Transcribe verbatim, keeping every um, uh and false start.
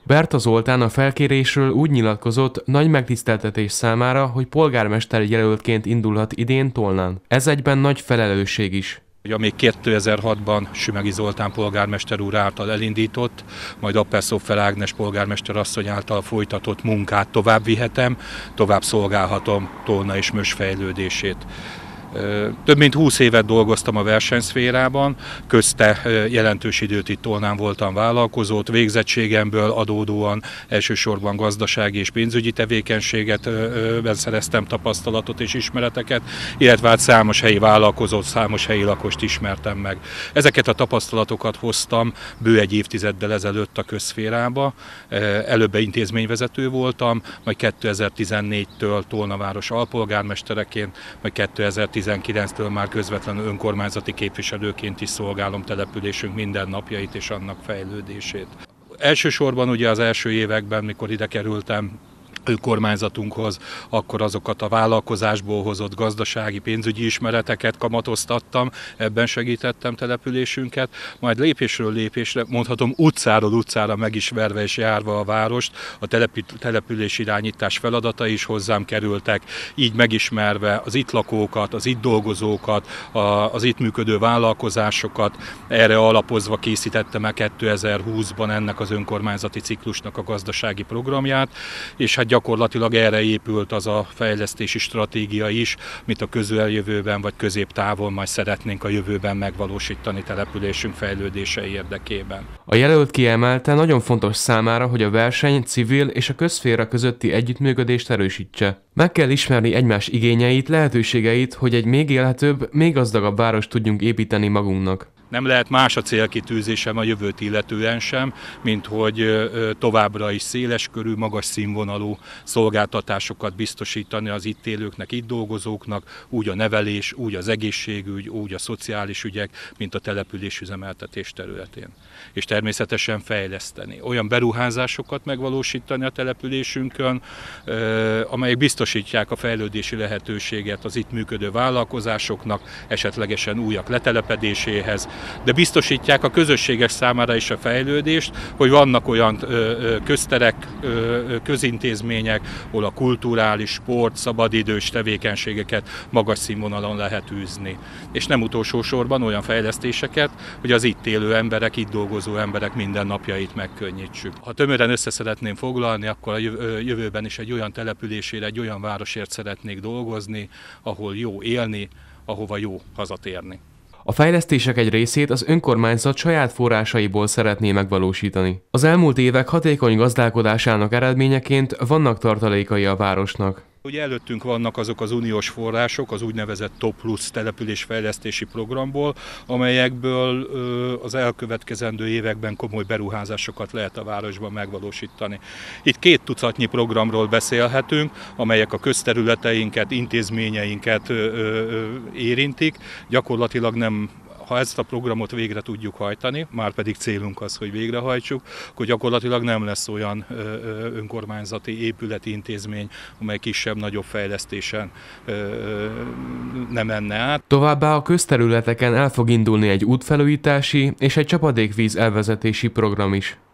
Berta Zoltán a felkérésről úgy nyilatkozott, nagy megtiszteltetés számára, hogy polgármester jelöltként indulhat idén Tolnán. Ez egyben nagy felelősség is. Ugye még kétezer-hatban Sümegi Zoltán polgármester úr által elindított, majd Appelszóffel Ágnes polgármester asszony által folytatott munkát tovább vihetem, tovább szolgálhatom Tolna és Mös fejlődését. Több mint húsz évet dolgoztam a versenyszférában, közte jelentős időt itt Tolnán voltam vállalkozót, végzettségemből adódóan elsősorban gazdasági és pénzügyi tevékenységetben szereztem tapasztalatot és ismereteket, illetve hát számos helyi vállalkozót, számos helyi lakost ismertem meg. Ezeket a tapasztalatokat hoztam bő egy évtizeddel ezelőtt a közszférába, előbb intézményvezető voltam, majd kétezer-tizennégytől Tolna város alpolgármestereként, majd kétezer-tizenkilenctől már közvetlenül önkormányzati képviselőként is szolgálom településünk mindennapjait és annak fejlődését. Elsősorban ugye az első években, mikor ide kerültem önkormányzatunkhoz, akkor azokat a vállalkozásból hozott gazdasági, pénzügyi ismereteket kamatoztattam, ebben segítettem településünket, majd lépésről lépésre, mondhatom utcáról utcára megismerve és járva a várost, a település irányítás feladatai is hozzám kerültek, így megismerve az itt lakókat, az itt dolgozókat, az itt működő vállalkozásokat, erre alapozva készítettem el kétezer-húszban ennek az önkormányzati ciklusnak a gazdasági programját, és hát gyakorlatilag erre épült az a fejlesztési stratégia is, mint a közeljövőben vagy középtávon majd szeretnénk a jövőben megvalósítani településünk fejlődése érdekében. A jelölt kiemelte, nagyon fontos számára, hogy a verseny, civil és a közszféra közötti együttműködést erősítse. Meg kell ismerni egymás igényeit, lehetőségeit, hogy egy még élhetőbb, még gazdagabb várost tudjunk építeni magunknak. Nem lehet más a célkitűzésem a jövőt illetően sem, mint hogy továbbra is széleskörű, magas színvonalú szolgáltatásokat biztosítani az itt élőknek, itt dolgozóknak, úgy a nevelés, úgy az egészségügy, úgy a szociális ügyek, mint a településüzemeltetés területén. És természetesen fejleszteni. Olyan beruházásokat megvalósítani a településünkön, amelyek biztosítják a fejlődési lehetőséget az itt működő vállalkozásoknak, esetlegesen újak letelepedéséhez, de biztosítják a közösségek számára is a fejlődést, hogy vannak olyan közterek, közintézmények, ahol a kulturális, sport, szabadidős tevékenységeket magas színvonalon lehet űzni. És nem utolsó sorban olyan fejlesztéseket, hogy az itt élő emberek, itt dolgozó emberek mindennapjait megkönnyítsük. Ha tömören össze szeretném foglalni, akkor a jövőben is egy olyan településére, egy olyan városért szeretnék dolgozni, ahol jó élni, ahova jó hazatérni. A fejlesztések egy részét az önkormányzat saját forrásaiból szeretné megvalósítani. Az elmúlt évek hatékony gazdálkodásának eredményeként vannak tartalékai a városnak. Ugye előttünk vannak azok az uniós források, az úgynevezett Top Plus településfejlesztési programból, amelyekből az elkövetkezendő években komoly beruházásokat lehet a városban megvalósítani. Itt két tucatnyi programról beszélhetünk, amelyek a közterületeinket, intézményeinket érintik, gyakorlatilag nem. Ha ezt a programot végre tudjuk hajtani, már pedig célunk az, hogy végrehajtsuk, akkor gyakorlatilag nem lesz olyan önkormányzati épületi intézmény, amely kisebb-nagyobb fejlesztésen nem menne át. Továbbá a közterületeken el fog indulni egy útfelújítási és egy csapadékvíz elvezetési program is.